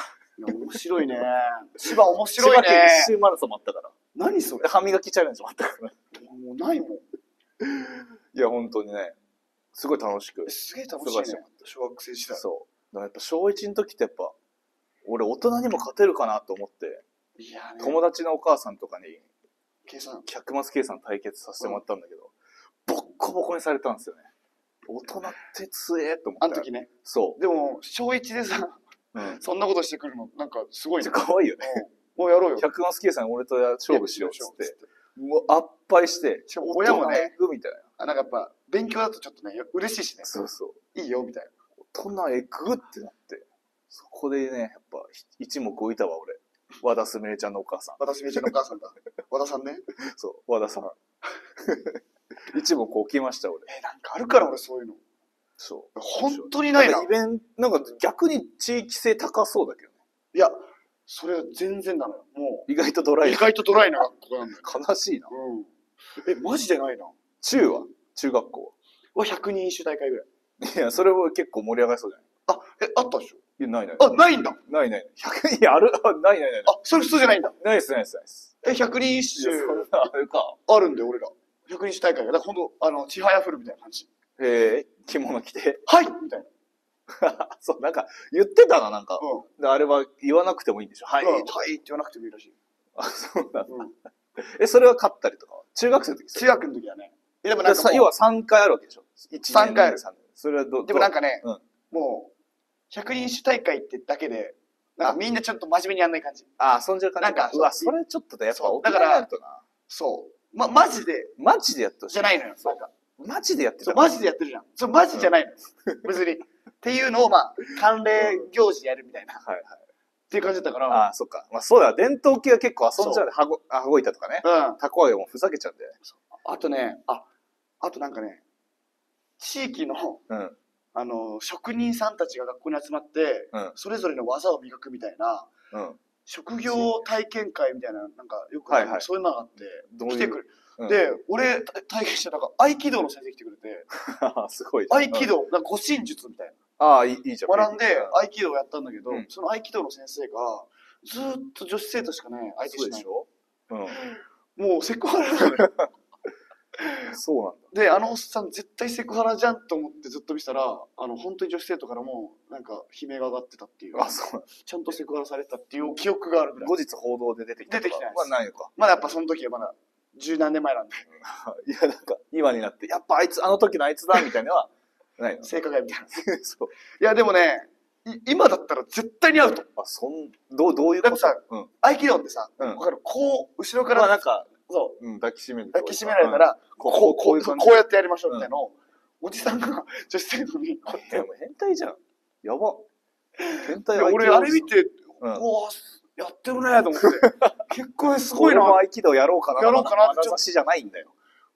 S2: 面白いね。千葉面白い
S1: 千葉県
S2: ね。
S1: 一周マラソンもあったから。
S2: 何それ。
S1: で歯磨きチャレンジもあったから。
S2: もうないもん。
S1: いや、本当にね、すごい楽しく。
S2: すげえ楽しいね。小学生時代。
S1: そう。だからやっぱ小1の時ってやっぱ、俺大人にも勝てるかなと思って、
S2: いやね、
S1: 友達のお母さんとかに、
S2: 計算。
S1: 100マス計算対決させてもらったんだけど、ボッコボコにされたんですよね。大人って強えと思って。
S2: あの時ね。
S1: そ
S2: でも、小1でさ、
S1: う。うん。
S2: そんなことしてくるの、なんかすごいね。
S1: 可愛いよね。
S2: もうやろうよ。
S1: 100マス計算俺と勝負しようっつって。もう圧敗して、
S2: しかも親もね、
S1: 大人みたいな。
S2: なんかやっぱ、勉強だとちょっとね、嬉しいしね。
S1: そうそう。
S2: いいよ、みたいな。
S1: 大人えぐってなって。そこでね、やっぱ一目置いたわ、俺。和田すみれちゃんのお母さん。
S2: 和田すみれちゃんのお母さんだ。和田さんね。
S1: そう、和田さん。一目置きました、俺。
S2: なんかあるから俺そういうの。
S1: そう。
S2: 本当にないな。
S1: なんか逆に地域性高そうだけどね。
S2: いや、それは全然なのよ。も
S1: 意外とドラ
S2: う、
S1: イ。
S2: 意外とドライな学校なんだよ。
S1: 悲しいな。
S2: マジでないな。
S1: 中学校
S2: は100人一首大会ぐらい。
S1: いや、それは結構盛り上がりそうじゃない？
S2: あったでしょ？
S1: いや、ない。
S2: あ、ないんだ。
S1: ない。100人ある？ない。
S2: あ、それ普通じゃないんだ。
S1: ないです。
S2: 100人一首
S1: そんなあるか。
S2: あるんだよ、俺ら。100人一首大会が。だからほんと、ちはやふるみたいな感じ。
S1: 着物着て。
S2: はいみたいな。
S1: そう、なんか、言ってたな、なんか。
S2: うん。
S1: であれは言わなくてもいいんでしょ？はい。
S2: はいって言わなくてもいいらしい。
S1: あ、そうなんだ。それは勝ったりとかは中学生の時？
S2: 中学の時はね。でもなんか
S1: 要は3回あるわけでしょ？3
S2: 回ある。
S1: それは
S2: でもなんかね、
S1: うん
S2: もう、100人一首大会ってだけで、なんかみんなちょっと真面目にやんない感じ。
S1: あ、遊んじゃう感じ。
S2: なんか
S1: うわ、それちょっとやっぱ
S2: そう
S1: 大人になるとな。
S2: そう。マジで、
S1: マジでやってほしい。
S2: じゃないのよ。なんか
S1: マジでやって
S2: そう、マジでやってるじゃん。そう、マジじゃないの。別に。っていうのを、まあ、慣例行事でやるみたいな。
S1: はいはい。
S2: っていう感じだったから。
S1: あ、そっか。まあそうだ、伝統系は結構遊んじゃうね。羽子板とかね。
S2: うん。
S1: たこ揚げもふざけちゃうんだよね。
S2: あとね、あとなんかね、地域の、
S1: うん。
S2: 職人さんたちが学校に集まって、
S1: うん
S2: それぞれの技を磨くみたいな、
S1: うん。
S2: 職業体験会みたいな、なんかよく、
S1: はいはい
S2: そういうのがあって、
S1: どういう
S2: 来てくる。
S1: うん
S2: で、俺、体験した、なんか合気道の先生来てくれて、
S1: すごい。
S2: 合気道、なんか護身術みたい
S1: ああ、いいじゃん。
S2: な。学んで、合気道をやったんだけど、
S1: うん
S2: その合気道の先生が、ずーっと女子生徒しかね、相手しない。
S1: そうでしょ？
S2: もうセクハラなのよ。
S1: そうなんだ。
S2: で、あのおっさん絶対セクハラじゃんと思ってずっと見てたら、本当に女子生徒からも、なんか悲鳴が上がってたっていう。
S1: あ、そうなんだ。
S2: ちゃんとセクハラされたっていう記憶があるぐらい。
S1: 後日報道で出てきた。
S2: 出てきてないです
S1: まあないのか。
S2: まだやっぱその時はまだ十何年前なんで。
S1: いや、なんか、今になって、やっぱあの時のあいつだ、みたいなのは、ないの。
S2: 性加害みたいな。
S1: そう。
S2: いやでもね、今だったら絶対に合うと。
S1: どういうこと？
S2: だってさ、
S1: うん。
S2: 合気道ってさ、
S1: うん
S2: わかる？こう、後ろから、
S1: まあなんか、
S2: そう、
S1: うん、抱きしめる。
S2: 抱きしめられたら、こうやってやりましょうみたいなのを、おじさんが女子生徒にこうやって
S1: でも変態じゃん。やば。変態
S2: いや俺あれ見て、
S1: うん
S2: うわやってるねと思って。結構すごいな。
S1: 俺も合気道やろうかな。
S2: やろうかなって
S1: まなざしじゃないんだよ。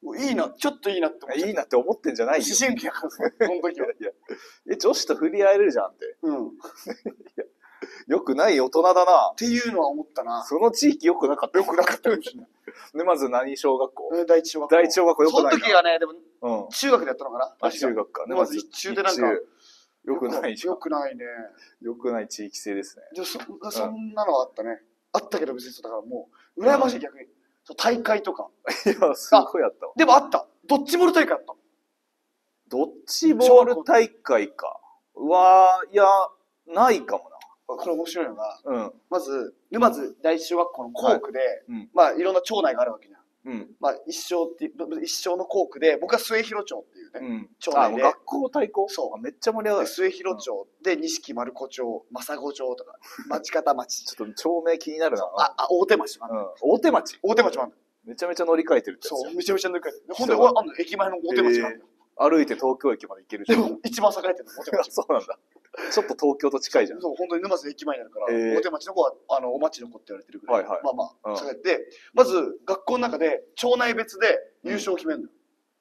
S2: もういいな、ちょっといいなって思っちゃった。
S1: いいなって思ってんじゃないよ。
S2: 思春期だからさ、この時は。
S1: 女子と触れ合えるじゃんって。
S2: うん。っ
S1: よくない大人だな。
S2: ていうのは思ったな。
S1: その地域よくなかった。
S2: よくなかったかもしれない。
S1: で、まず何小学校？
S2: 第一小学校。
S1: 第一小学校よくないな。
S2: その時がね、でも、
S1: うん。
S2: 中学でやったのかな。
S1: あ、中学か。
S2: まず一中でなんか、
S1: よくないじゃん。
S2: よくないね。
S1: よくない地域性ですね。
S2: でそんなのはあったね。あったけど別にそうだからもう、羨ましい逆に。大会とか。
S1: いや、すごいあったわ。
S2: でもあった。ドッジボール大会あった。
S1: ドッジボール大会か。いや、ないかも
S2: これ面白いのが、
S1: な。
S2: まず、沼津第一小学校の校区で、
S1: はい。
S2: いろんな町内があるわけじゃん。一生の校区で、僕は末広町っていうね、町内で。
S1: 学校対抗？
S2: そう。
S1: めっちゃ盛り上がる。
S2: 末広町で、錦丸子町、正子町とか、町方町。
S1: ちょっと町名気になるな。
S2: 大手町。
S1: 大手町？
S2: 大手町もある。
S1: めちゃめちゃ乗り換えてるってやつ。
S2: そう、めちゃめちゃ乗り換えてる。ほんで、駅前の大手町なんだよ。
S1: 歩いて東京駅まで行けるじゃん。
S2: でも、一番栄えてるの、大手町。
S1: そうなんだ。ちょっと東京と近いじゃん。
S2: そう、本当に沼津駅前になるから、大手町の子は、お町の子って言われてるぐらい。
S1: はいはい。
S2: 栄えて、まず、学校の中で、町内別で優勝を決めるの。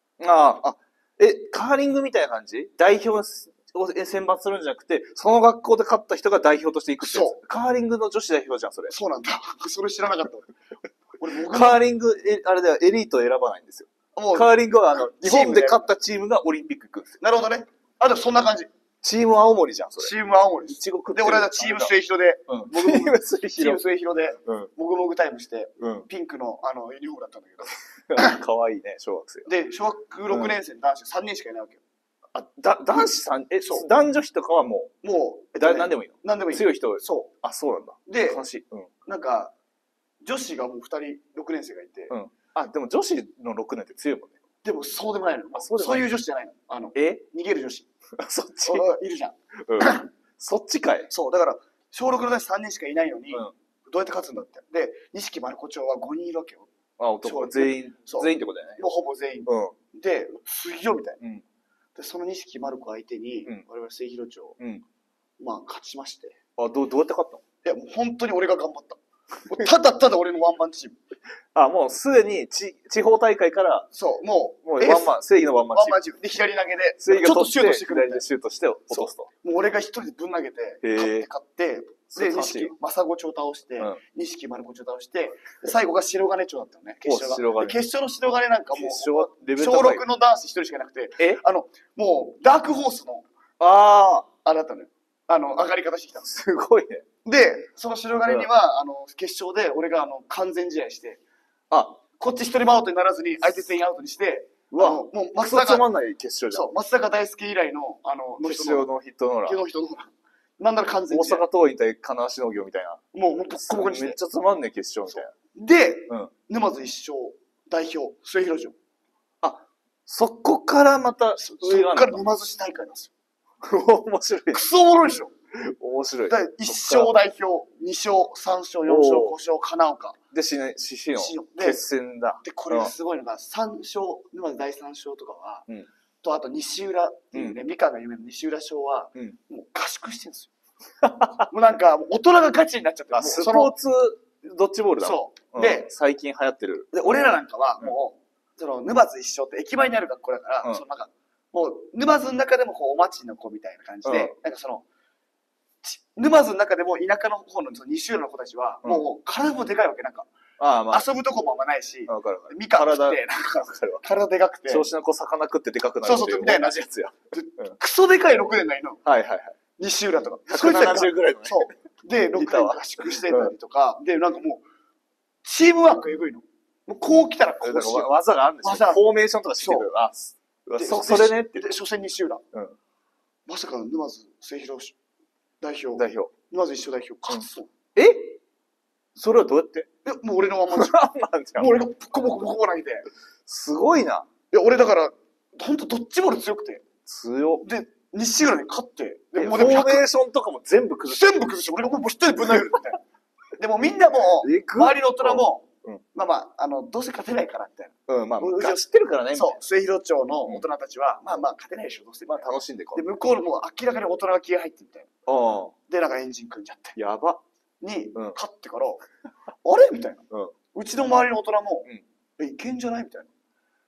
S1: カーリングみたいな感じ？代表を選抜するんじゃなくて、その学校で勝った人が代表として行くってやつ。そう。カーリングの女子代表じゃん、それ。
S2: そうなんだ。それ知らなかった。
S1: カーリング、あれだよ、エリート選ばないんですよ。カーリングは、日本で勝ったチームがオリンピック行くんですよ。
S2: なるほどね。でもそんな感じ。
S1: チーム青森じゃん、それ。
S2: チーム青森。で、俺はチーム末広で、
S1: チーム末広。
S2: チーム末広で、もぐもぐタイムして、ピンクの、ユニフォームだったんだけど。
S1: かわいいね、小学生。
S2: で、小学6年生の男子3人しかいないわけよ。
S1: 男子3、そう。男女比とかはもう、何でもいいの？
S2: 何でもいい。
S1: 強い人。
S2: そう。
S1: そうなんだ。
S2: で、なんか、女子がもう2人、6年生がいて。
S1: でも女子の6年って強いもんね。
S2: でもそうでもないの。そういう女子じゃないの。逃げる女子。
S1: そっち
S2: いるじゃん。
S1: そっちかい。
S2: そう、だから、小6の男子3人しかいないのに、どうやって勝つんだって。で、錦丸子町は5人いるわけよ。
S1: 男全員ってことだよね。
S2: もうほぼ全員。で、すげえみたいな。で、その錦丸子相手に、我々末広町、勝ちまして。
S1: どうやって勝ったの？
S2: いや、もう本当に俺が頑張った。ただただ俺のワンマンチーム。
S1: もうすでに地方大会から、
S2: そう、もう
S1: ワンマン、正義のワンマンチーム。
S2: ワンマンチーム。で、左投げで、
S1: 正義が
S2: ちょっとシュートしてくれ
S1: 左でシュートして落とすと。
S2: もう俺が一人でぶん投げて、勝って、で、錦、正子町倒して、錦丸子町倒して、最後が白金町だったのね、決勝が。決勝の白金なんかもう、小6の男子一人しかいなくて、もう、ダークホースの、あれだったのよ。上がり方してきたの。
S1: すごいね。
S2: で、その白金には、決勝で俺が完全試合して、こっち一人もアウトにならずに、相手全員アウトにして、
S1: もう松坂つまんない決勝じゃん。
S2: そう、松坂大輔以来の、
S1: 決勝のヒットノーラン。
S2: なんなら完全
S1: に。大阪桐蔭対金足農業みたいな。
S2: もう、ボッコボコにして。
S1: めっちゃつまんねえ決勝みたいな。
S2: で、沼津一勝代表、末広町。
S1: そこからまた、
S2: そこから沼津市大会なんです
S1: よ。面白い。
S2: クソおもろいでしょ。
S1: 面白い。
S2: 1勝代表、2勝、3勝、4勝、5勝、金岡。
S1: で、獅子の決戦だ。
S2: で、これがすごいのが、3勝、沼津第3勝とかは、と、あと西浦っていうね、みかんが有名な西浦賞は、もう合宿してるんですよ。もうなんか、大人がガチになっちゃってる。
S1: スポーツドッジボールだ。
S2: そう。
S1: で、最近流行ってる。
S2: で、俺らなんかは、もう、沼津一勝って駅前にある学校だから、なんか、もう、沼津の中でもお町の子みたいな感じで、なんか沼津の中でも田舎の方の西浦の子たちは、もう体もでかいわけ、なんか。遊ぶとこもあんまないし、みかん食って、体でかくて。
S1: 調子の子魚食ってでかくなるっていう。
S2: そう、みたいなやつや。クソでかい6年ないの。西浦とか。
S1: 170ぐらいのね。
S2: そう。で、6年合宿してたりとか、で、なんかもう、チームワークがエグいの。もうこう来たらこうしよう。
S1: 技があるんですよ。フォーメーションとかしてる。それねって。
S2: で、初戦西浦。まさかの沼津末広代表。沼津一勝代表。勝つと。
S1: それはどうやって？
S2: もう俺のワンマンチーム。もう俺がボコボコ投げて。
S1: すごいな。
S2: いや、俺だから、ほんとドッジボール強くて。
S1: 強。
S2: で、西浦に勝って。
S1: で、フォーメーションとかも全部崩して。
S2: 全部崩して、俺がもう一人でぶん投げるみたいな。でもみんなも、周りの大人も、どうせ勝てないからみたい
S1: な。知ってるからね。
S2: そう、末広町の大人たちは、勝てないでしょ、どうせ。
S1: 楽しんでこ
S2: う。で、向こうも明らかに大人が気が入ってみたいな。で、なんかエンジン組んじゃって。
S1: やば。
S2: に、勝ってから、あれみたいな。うちの周りの大人も、いけんじゃないみたいな。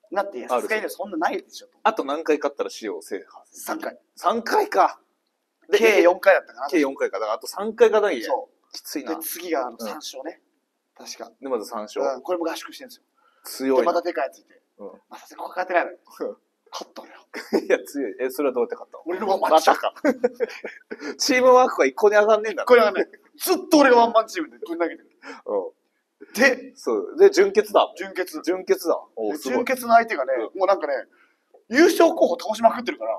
S2: なって、さすがにそんなないでしょと。
S1: あと何回勝ったら塩を制覇
S2: 3回。
S1: 3回か。
S2: 計4回だったかな。
S1: 計4回か。だからあと3回勝たなきゃいけない。
S2: そう。
S1: きついな。
S2: で、次が3勝ね。確か。
S1: で、まず3勝。
S2: これも合宿してるんですよ。
S1: 強いな。
S2: で、またでかいやついて。
S1: うん。
S2: またここ勝てないのよ。勝ったのよ。
S1: いや、強い。それはどうやって勝ったの？
S2: 俺のワンマン
S1: またか。チームワークが一向に上がんねえんだ。
S2: これはね、ずっと俺がワンマンチームでぶん投げてる。で、
S1: そう。で、準決だ。
S2: 準決。
S1: 準決だ。
S2: 準決の相手がね、もうなんかね、優勝候補倒しまくってるから。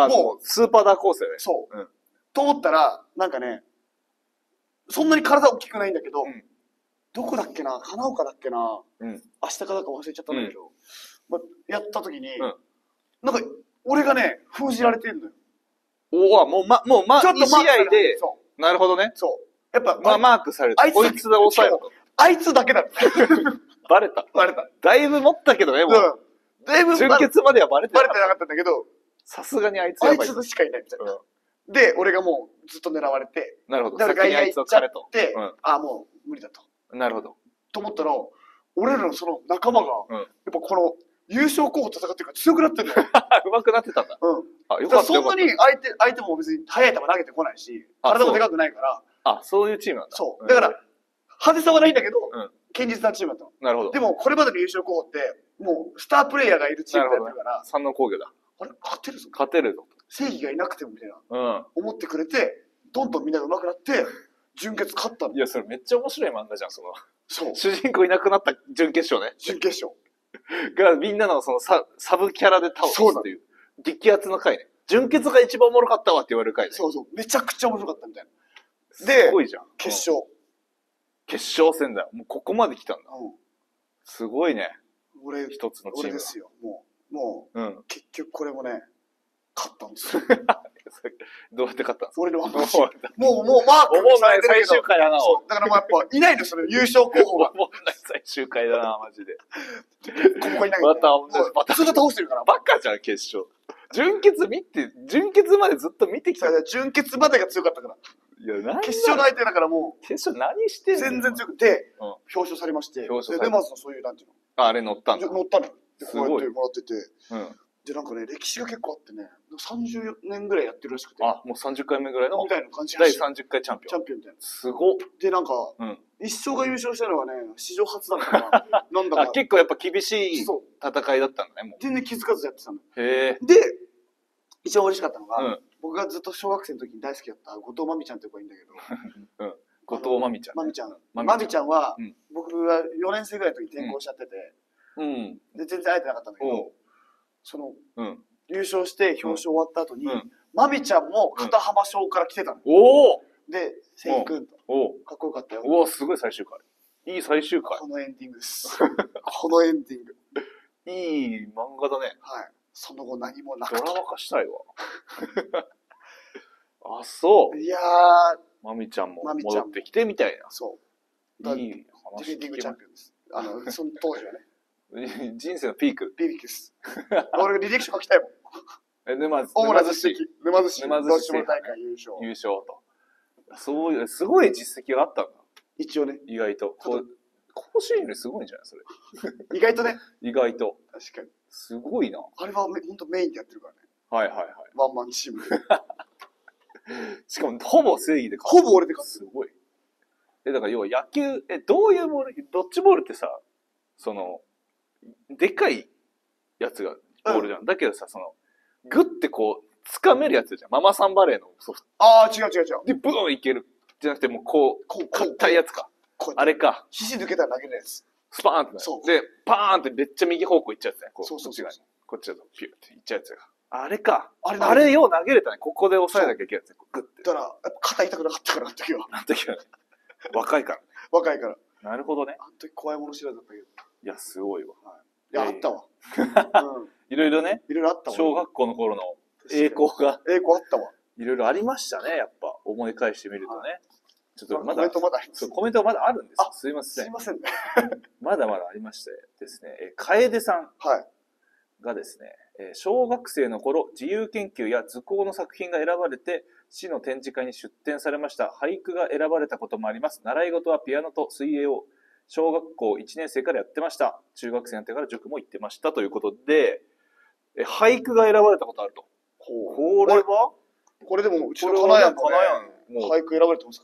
S1: もう、スーパーダーコースだよね。
S2: そう。と思ったら、なんかね、そんなに体大きくないんだけど、どこだっけな、花岡だっけな、明日かだか忘れちゃったんだけど、やった時に、なんか、俺がね、封じられてるのよ。
S1: おお、もう2試合で、なるほどね。
S2: そう。やっぱ、
S1: マークされた。こいつで抑えろと。
S2: あいつだけだ。
S1: バレた。だいぶ持ったけどね、もう。だいぶ準決まではバレてな
S2: かったんだけど、
S1: さすがにあいつやばい。
S2: あいつしかいないみたいな。で、俺がもうずっと狙われて、
S1: なるほど。
S2: だから外野行っちゃって、もう無理だと。
S1: なるほど。
S2: と思ったら、俺らのその仲間が、やっぱこの優勝候補戦ってるから強くなってるのよ。
S1: 上手くなってたんだ。
S2: よかった。そんなに相手も別に速い球投げてこないし、体もでかくないから。
S1: そういうチームなんだ。
S2: そう。だから、派手さはないんだけど、堅実なチームだったの。
S1: なるほど。
S2: でも、これまでの優勝候補って、もう、スタープレイヤーがいるチームだったから、
S1: 三の工業だ。
S2: あれ勝てるぞ。
S1: 勝てるぞ。
S2: 正義がいなくてもみたいな。思ってくれて、どんどんみんな上手くなって、準決勝ったの。
S1: いや、それめっちゃ面白い漫画じゃん、その。
S2: そう。
S1: 主人公いなくなった準決勝ね。
S2: 準決勝。
S1: が、みんなのそのサブキャラで倒すっていう。激アツの回ね。準決が一番おもろかったわって言われる回ね。
S2: そうそう。めちゃくちゃ面白かったみたいな。
S1: で、すごいじゃん。
S2: 決勝。
S1: 決勝戦だよ。もうここまで来たんだ。すごいね。
S2: 俺、
S1: 一つのチーム。
S2: 俺ですよ。もう、結局これもね、勝ったんですよ。
S1: どうやって勝ったんですか？
S2: 俺のワンマンチーム。もうマーク
S1: 思うない最終回だな。
S2: だからもうやっぱ、いないの、その優勝候補が。
S1: 思うない最終回だな、マジで。
S2: ここいない。
S1: また同じ
S2: パターン。ずっと倒してるから。
S1: バカじゃん、決勝。準決までずっと見てきた。
S2: 準決までが強かったから。
S1: いや、
S2: 決勝の相手だからもう。
S1: 決勝何してんの？
S2: 全然強くて、表彰されまして。で、まずそういう、なんていうの。
S1: あれ乗ったんだ。
S2: 乗ったの。で、こうやってもらってて。
S1: で、
S2: なんかね、歴史が結構あってね、30年ぐらいやってるらしくて。
S1: もう30回目ぐらいの。
S2: みたいな感じ。
S1: 第30回チャンピオン。
S2: チャンピオンみたいな。
S1: すごっ。
S2: で、なんか、一生が優勝したのはね、史上初だったから、なんだか。
S1: 結構やっぱ厳しい戦いだったんだね、もう。
S2: 全然気づかずやってたの。
S1: へ
S2: で、一番嬉しかったのが、僕がずっと小学生の時に大好きだった後藤真美ちゃんって子がいいんだけど、
S1: 後藤真美ちゃん。
S2: 真美ちゃん。真美ちゃんは、僕が4年生ぐらいの時に転校しちゃってて、で、全然会えてなかったんだけど、その、優勝して表彰終わった後に、真美ちゃんも片浜小から来てたの。で、せいくんと、かっこよかったよ。
S1: すごい最終回。いい最終回。
S2: このエンディングです。このエンディング。
S1: いい漫画だね。
S2: はい。その後何もなく
S1: ドラマ化したいわ。そう。
S2: いやー。
S1: まみちゃんも戻ってきてみたいな。
S2: そう。
S1: いい話。
S2: ディフェンディングチャンピオンです。その当時はね。
S1: 人生のピーク。
S2: ピークです。俺が履歴書書きたいもん。
S1: 沼津市。
S2: 沼津市大会優勝。
S1: 優勝と。そういう、すごい実績があったんだ。
S2: 一応ね。
S1: 意外と。甲子園よりすごいんじゃないそれ。
S2: 意外とね。
S1: 意外と。
S2: 確かに。
S1: すごいな。
S2: あれは本当メインでやってるからね。
S1: はいはいはい。
S2: ワンマンチームで。
S1: しかも、ほぼ正義で
S2: 勝つ。ほぼ俺で勝つ。
S1: すごい。だから要は野球、どういうボール、ドッジボールってさ、でかいやつがボールじゃん。だけどさ、グッてこう、掴めるやつじゃん。ママさんバレーのソフト。
S2: 違う。
S1: で、ブーンいける。じゃなくてもう、硬いやつか。あれか。
S2: 肘抜けたら投げるやつ。
S1: スパーンって
S2: そう。
S1: で、パーンってめっちゃ右方向行っちゃうやつね。
S2: そう。
S1: こっちだと、ピューって行っちゃうやつが。あれか。
S2: あ
S1: れよう投げれたね。ここで押さえなきゃいけないやつ。グッて。
S2: だから、やっぱ肩痛くなかったから、あの時は。
S1: 若いから。
S2: 若いから。
S1: なるほどね。
S2: あの時怖いもの知らずだったけど。
S1: いや、すごいわ。
S2: いや、あったわ。
S1: いろいろね。
S2: いろいろあったわ。
S1: 小学校の頃の栄光が。
S2: 栄光あったわ。
S1: いろいろありましたね、やっぱ。思い返してみるとね。ちょっとまだ、コメントまだあるんです。すいません。
S2: すいませんね。
S1: まだまだありましてですね、楓さんがですね、小学生の頃、自由研究や図工の作品が選ばれて、市の展示会に出展されました。俳句が選ばれたこともあります。習い事はピアノと水泳を小学校1年生からやってました。中学生になってから塾も行ってましたということで、俳句が選ばれたことあると。これは
S2: これでも、うちのかなやんもね、
S1: もう
S2: 俳句選ばれてますから。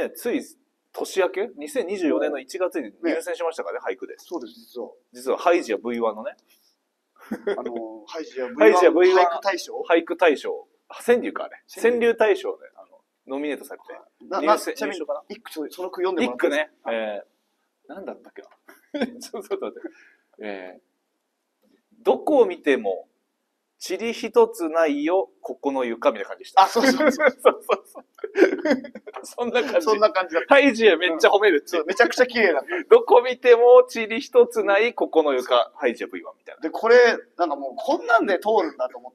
S1: つい年明け ?2024 年の1月に入選しましたからね、俳句で。
S2: そうです、実は。
S1: 実は、ハイジや V1 のね。
S2: ハイジや V1
S1: 俳
S2: 句大賞
S1: 俳句大賞。川柳か、あれ。川柳大賞で、ノミネートされて。
S2: ちなみに、一句、その句読んでもらっていいですか？
S1: 一句ね。なんだったっけな。ちょっと待って。どこを見ても、塵一つないよ、ここの床みたいな感じでした。
S2: あ、そうそうそう。
S1: そんな感じ。
S2: そんな感じだった。
S1: ハイジへめっちゃ褒めるって。
S2: めちゃくちゃ綺麗だった。
S1: どこ見ても塵一つないここの床、ハイジへ V1 みたいな。
S2: で、これ、なんかもうこんなんで通るんだと思って、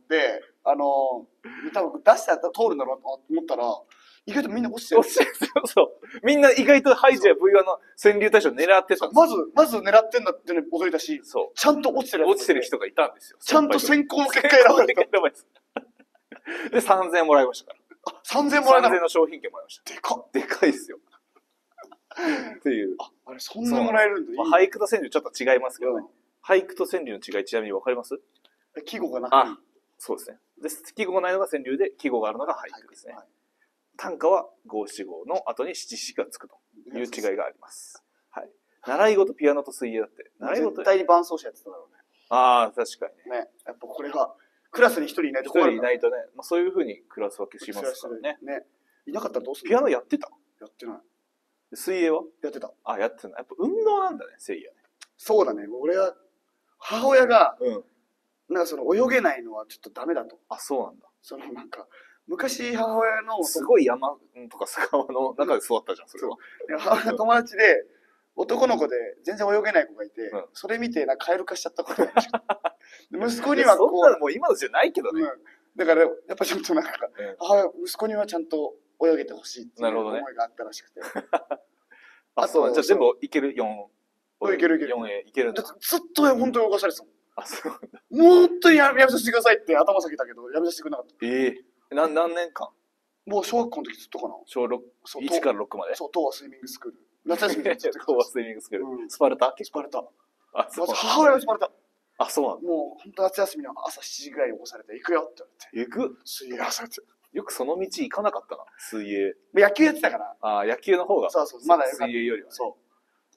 S2: 多分出したら通るんだろうと思ったら、意外とみんな落ちてる。
S1: そう。みんな意外とハイジや V1 の川柳大賞狙ってた。
S2: まず狙ってんだって驚いたし、
S1: そう。
S2: ちゃんと落ちて
S1: る人がいたんですよ。
S2: ちゃんと選考の結果選ばれた。
S1: で、3000円もらいましたから。
S2: 3000円もらえた。
S1: 3000円の商品券もらいました。でかいっすよ。っていう。
S2: あれ、そんなもらえるんだ。
S1: 俳句と川柳ちょっと違いますけどね。俳句と川柳の違い、ちなみに分かります？
S2: 季語がなくていい。
S1: そうですね。で、季語がないのが川柳で、季語があるのが俳句ですね。短歌は五七五の後に七七がつくという違いがあります。はい。習い事、ピアノと水泳だって。習い事
S2: 絶対に伴奏者やってただろうね。
S1: ああ、確かに
S2: ね。やっぱこれが、クラスに一人いないと困る。
S1: 一人いないとね、まあ、そういう風にクラス分けしますからね。
S2: ね。いなかったらどうする？
S1: ピアノやってた？
S2: やってない。
S1: 水泳は？
S2: やってた。
S1: あ、やってない。やっぱ運動なんだね、水泳ね。
S2: そうだね。俺は、母親が、なんかその泳げないのはちょっとダメだと。
S1: あ、そうなんだ。
S2: なんか、昔母親の、
S1: すごい山とか砂川の中で育ったじゃん、それは。
S2: 母親の友達で、男の子で全然泳げない子がいて、それ見てなんかカエル化しちゃった子がいました。息子にはこう。
S1: そんなのもう今のじゃないけどね。
S2: だから、やっぱちょっとなんか、息子にはちゃんと泳げてほしいっていう思いがあったらしくて。
S1: あ、そうなんじゃあ全部いける ?4。
S2: いけるいける。
S1: 4A いけるんだ。
S2: ずっと本当に動かされてたもん。
S1: あ、そうなんだ。
S2: もう本当にやめさせてくださいって頭下げたけど、やめさせてくれなかった。
S1: 何年間？
S2: もう小学校の時ずっとかな。
S1: 小6、1から6まで？
S2: そう、東和スイミングスクール。夏休みで
S1: 東和スイミングスクール。スパルタ？
S2: スパルタ。
S1: あ、そう。
S2: 母親がスパルタ。
S1: あ、そうなんだ。
S2: もう本当夏休みの朝7時ぐらいに起こされて、行くよって言われて。
S1: 行く？
S2: 水泳されて。
S1: よくその道行かなかったな、水泳。
S2: 野球やってたから。
S1: あ、野球の方が。
S2: そうそう、まだ
S1: 水泳よりは。
S2: そう。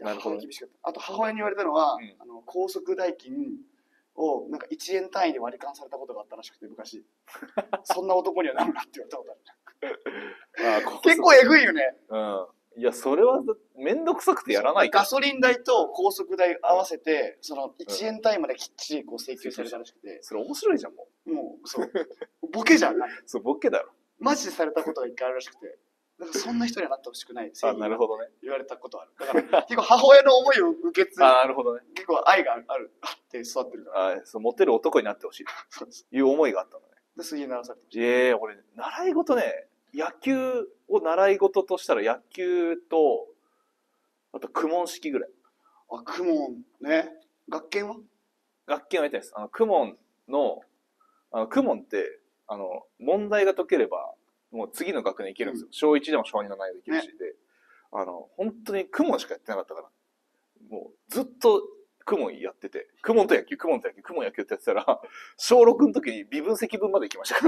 S2: なるほど。厳しかった。あと母親に言われたのは、高速代金をなんか1円単位で割り勘されたことがあったらしくて、昔。そんな男にはなるなって言われたことある。結構えぐいよね。
S1: いや、それはめんどくさくてやらないから。
S2: ガソリン代と高速代合わせて、その1円単位まできっちりこう請求されたらしくて。
S1: それ面白いじゃん、も
S2: う。もう、そう。ボケじゃん。
S1: そう、ボケだろ。
S2: マジでされたことが一回あるらしくて。だからそんな人にはなってほしくない。
S1: あ、なるほどね。
S2: 言われたことある。だから結構母親の思いを受け継いで。
S1: あ、なるほどね。
S2: 結構愛があって育ってるから。
S1: そう、モテる男になってほしい。そうです。いう思いがあったのね。
S2: で、水泳習わされてほし
S1: い。俺、習い事ね、野球を習い事としたら野球と、あと、公文式ぐらい。
S2: あ、公文ね。学研は
S1: やってないです。公文って、問題が解ければ、もう次の学年行けるんですよ。小1でも小2の内容できるし、で、本当に公文しかやってなかったから、もうずっと公文やってて、公文と野球ってやってたら、小6の時に微分積分まで行きましたから。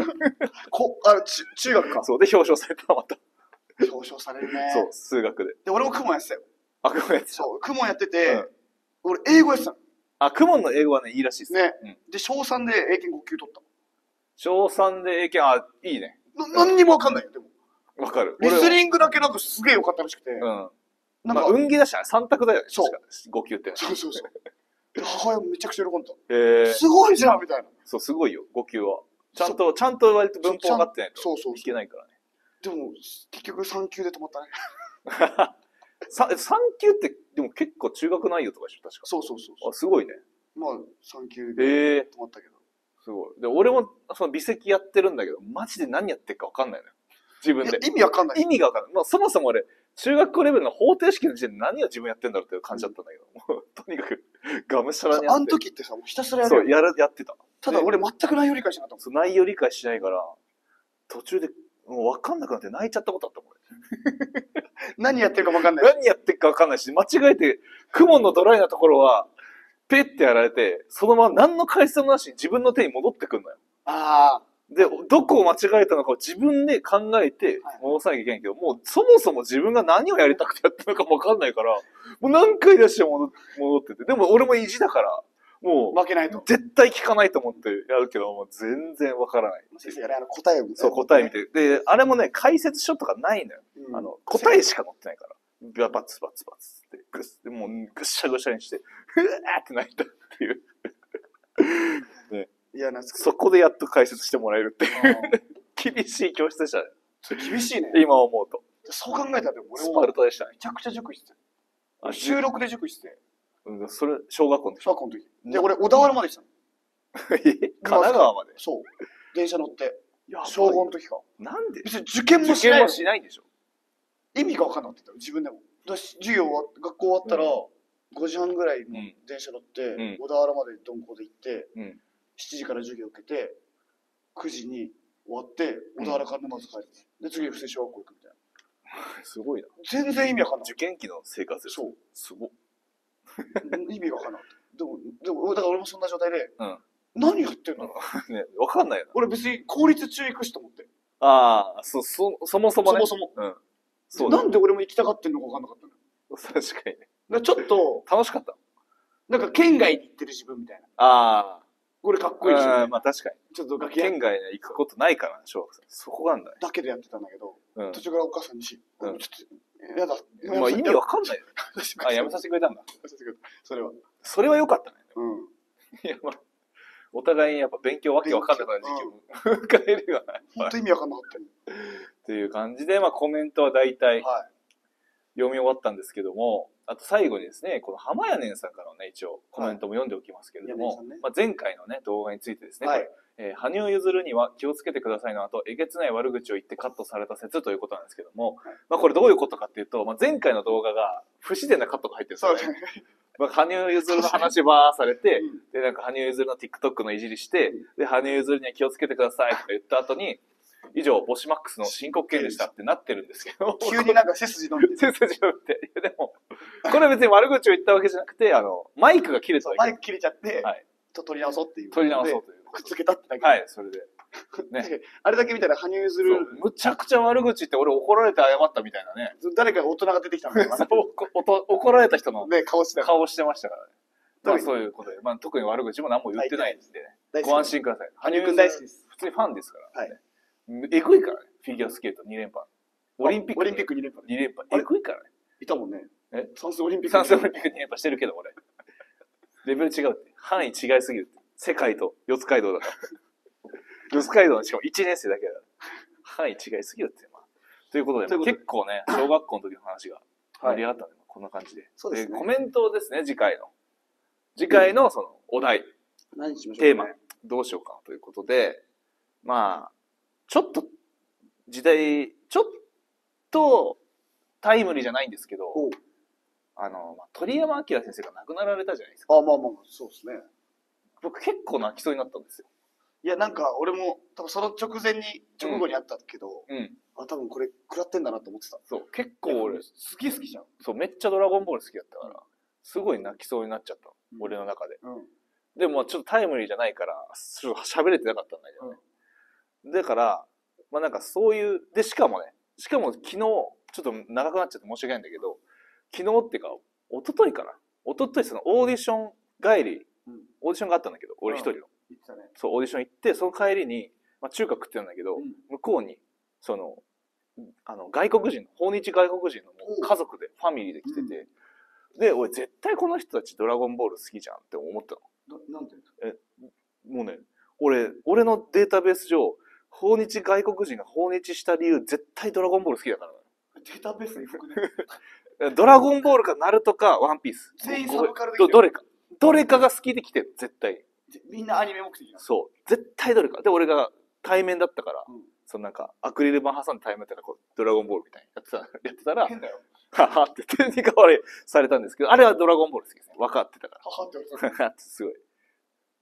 S2: 中学か。
S1: そう、で表彰されたまた。
S2: 表彰されるね。
S1: そう、数学で。
S2: で、俺も公文やってたよ。
S1: あ、公文やってた。
S2: そう、公文やってて、俺英語やってたの。
S1: あ、公文の英語はね、いいらしいです
S2: ね。で、小3で英検5級取った。
S1: 小3で英検、いいね。
S2: 何にもわかんないよ、でも。
S1: わかる。
S2: リスニングだけなんかすげえ良かったらしくて。
S1: なんか、運気だし、3択だよね。そう。5級って。
S2: そうそうそう。で、母親めちゃくちゃ喜んだ。すごいじゃんみたいな。
S1: そう、すごいよ、5級は。ちゃんと割と文法分かってないといけないからね。
S2: でも、結局3級で止まったね。
S1: 3級って、でも結構中学内容とかでしょ、確か。
S2: そうそうそう。
S1: あ、すごいね。
S2: まあ、3級で止まったけど。
S1: すごい。で、俺も、その微積やってるんだけど、マジで何やってるか分かんないのよ。自分で。
S2: 意味わかんない。
S1: 意味が分かんない。まあ、そもそも俺、中学校レベルの方程式の時点で何を自分やってんだろうっていう感じだったんだけど、もう、とにかく、がむしゃらにやって。
S2: あの時ってさ、もうひたすらやる。
S1: そう、やってた。
S2: ただ俺全く内容理解しなかったもん。
S1: そう、内容理解しないから、途中でもう分かんなくなって泣いちゃったことあったもん。
S2: 何やってるか分かんない。
S1: 何やってるか分かんないし、間違えて、クモンのドライなところは、ペッてやられて、そのまま何の回数もなしに自分の手に戻ってくるのよ。
S2: ああ。
S1: で、どこを間違えたのかを自分で考えて戻さなきゃいけないけど、もうそもそも自分が何をやりたくてやってるのかも分かんないから、もう何回出しても戻ってて。でも俺も意地だから、もう、
S2: 負けないと。
S1: 絶対聞かないと思ってやるけど、もう全然分からない。
S2: 先生がね、答えを見て。
S1: そう、答え見て。で、あれもね、解説書とかないのよ。答えしか載ってないから。バツバツバツって、もうぐっしゃぐしゃにして、ふわーって泣いたっていう。ね、
S2: いや、
S1: そこでやっと解説してもらえるっていう。厳しい教室でしたね。
S2: それ厳しいね。
S1: 今思うと。
S2: そう考えたら、俺
S1: スパルタでしたね。
S2: めちゃくちゃ塾してた。収録で塾して。
S1: それ、小学校の時。
S2: 小学校の時。で、俺、小田原まで来たの。
S1: 神奈川まで。
S2: そう。電車乗って。小5の時か。
S1: なんで
S2: 別に受験もしない。
S1: 受験もしないんでしょ。
S2: 意味が分かんなかった。自分でも。授業は、学校終わったら、5時半ぐらいの電車乗って、小田原まで鈍行で行って、7時から授業受けて、9時に終わって、小田原から沼津帰る。で、次、普通小学校行くみたいな。
S1: すごいな。
S2: 全然意味わかんない。
S1: 受験期の生活です。
S2: そう。
S1: すご。
S2: 意味わかんなかった。でも、だから俺もそんな状態で、何やってんの
S1: ね、わかんないよな。
S2: 俺別に公立中行くしと思って。
S1: ああ、そもそもね。
S2: そもそも。
S1: うん。そう。
S2: なんで俺も行きたがってんのかわかんなかったの。
S1: 確かに
S2: ね。ちょっと、
S1: 楽しかった。
S2: なんか県外に行ってる自分みたいな。
S1: ああ。
S2: 俺かっこいいし、
S1: まあ確かに。
S2: ちょっと
S1: 県外に行くことないから、小学生。そこなんだね。
S2: だけでやってたんだけど、途中からお母さんにちょっと、やだ。
S1: まあ意味わかんないよ。あ、やめさせてくれたんだ。
S2: それは。
S1: それは良かったね。
S2: い
S1: や、まあ、お互いにやっぱ勉強わけわかんなくなる時期を迎えるよね。
S2: 本当意味わかんなかったよ。
S1: っていう感じで、まあコメントは大体読み終わったんですけども、あと最後にですね、この浜屋ねんさんからのね、一応コメントも読んでおきますけれども、まあ前回のね、動画についてですね、羽生結弦には気をつけてくださいの後、えげつない悪口を言ってカットされた説ということなんですけども、まあこれどういうことかっていうと、まあ前回の動画が不自然なカットが入ってるんですよね。まあ、羽生結弦の話ばーされて、で、なんか羽生結弦の TikTok のいじりして、で、羽生結弦には気をつけてくださいとか言った後に、以上、ボシマックスの申告敬遠でしたってなってるんですけど。
S2: 急になんか背筋伸びて。
S1: 背筋伸びて。いやでも、これは別に悪口を言ったわけじゃなくて、マイクが切れたわけ。
S2: マイク切れちゃって、取り直そうっていう。
S1: 取り直そうという。
S2: くっつけたってだけ。
S1: はい、それで。ね。
S2: あれだけ見たら羽生結弦。
S1: むちゃくちゃ悪口って俺怒られて謝ったみたいなね。
S2: 誰か大人が出てきたのかな。
S1: 怒られた人の
S2: 顔して
S1: ましたからね。まあそういうことで、まあ特に悪口も何も言ってないんでね。ご安心ください。
S2: 羽生くん大好きです。
S1: 普通にファンですからね。えぐいからね。フィギュアスケート2連覇。オリンピック
S2: 2連覇。
S1: 2連覇。えぐいからね。
S2: いたもんね。算数オリンピック。
S1: 算数オリンピック2連覇してるけど俺。レベル違うって。範囲違いすぎるって。世界と四つ街道だから。四つ街道のしかも1年生だけだから。範囲違いすぎるって。ということで、結構ね、小学校の時の話が盛り上がったんで、こんな感じで。
S2: そうですね。
S1: コメントですね、次回のそのお題。
S2: 何しましょう。
S1: テーマ。どうしようかということで、まあ、ちょっと時代、ちょっとタイムリーじゃないんですけど、鳥山明先生が亡くなられたじゃないですか。
S2: まあ、そうですね。
S1: 僕結構泣きそうになったんですよ。
S2: いや、なんか俺も多分その直後にあったけど、多分これ食らってんだなと思ってた。
S1: そう、結構俺、
S2: 好きじゃん。
S1: そう、めっちゃドラゴンボール好きだったから、すごい泣きそうになっちゃったの、俺の中で。でもちょっとタイムリーじゃないから、喋れてなかったんだけどね。だから、まあなんかそういう、で、しかも昨日、ちょっと長くなっちゃって申し訳ないんだけど、昨日っていうか、一昨日そのオーディション帰り、オーディションがあったんだけど、俺一人の。そう、オーディション行って、その帰りに、まあ中華食ってたんだけど、向こうに、その、外国人、訪日外国人のもう家族で、ファミリーで来てて、で、俺絶対この人たちドラゴンボール好きじゃんって思ったの。
S2: なんて
S1: もうね、俺のデータベース上、訪日外国人が訪日した理由、絶対ドラゴンボール好きだから。
S2: データベースに含
S1: めドラゴンボールかナルトかワンピース。
S2: 全員サブカルで
S1: どれかが好きで来てる、絶対。
S2: みんなアニメ目的なの。
S1: そう。絶対どれか。で、俺が対面だったから、そのなんか、アクリル板挟んで対面だったら、こう、ドラゴンボールみたいにやってたら、
S2: 変だよ。
S1: ははって手に代わりされたんですけど、あれはドラゴンボール好きですね。分かってたから。
S2: ははって言われた。
S1: すごい。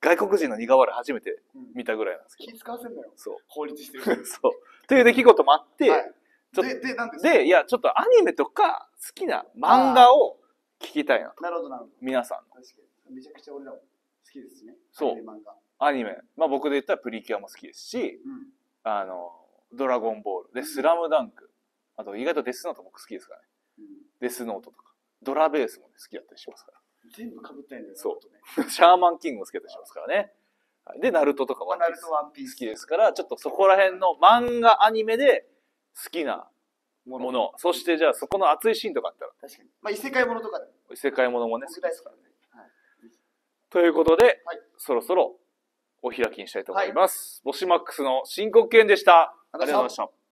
S1: 外国人の苦笑い初めて見たぐらいなんですけど。
S2: 気使わせんのよ。
S1: そう。
S2: 法律してる。
S1: そう。という出来事もあって、
S2: ちょっとで、なんですか？
S1: で、いや、ちょっとアニメとか好きな漫画を聞きたいなと。
S2: なるほど、なるほど。
S1: 皆さんの。
S2: 確かに。めちゃくちゃ俺らも好きですね。
S1: そう。
S2: アニメ漫画。
S1: アニメ。まあ僕で言ったらプリキュアも好きですし、ドラゴンボールでスラムダンク。あと意外とデスノート僕好きですからね。デスノートとか。ドラベースも好きだったりしますから。
S2: 全部被ったんだよね。
S1: そう。シャーマンキングも好きだったりしますからね。で、ナルトとかワンピース好きですから、ちょっとそこら辺の漫画アニメで好きなもの。そしてじゃあそこの熱いシーンとかあったら。
S2: 確かに。まあ異世界ものとかで。
S1: 異世界ものもね、好きですからね。
S2: はい。
S1: ということで、
S2: はい、
S1: そろそろお開きにしたいと思います。ボシマックスの申告敬遠でした。ありがとうございました。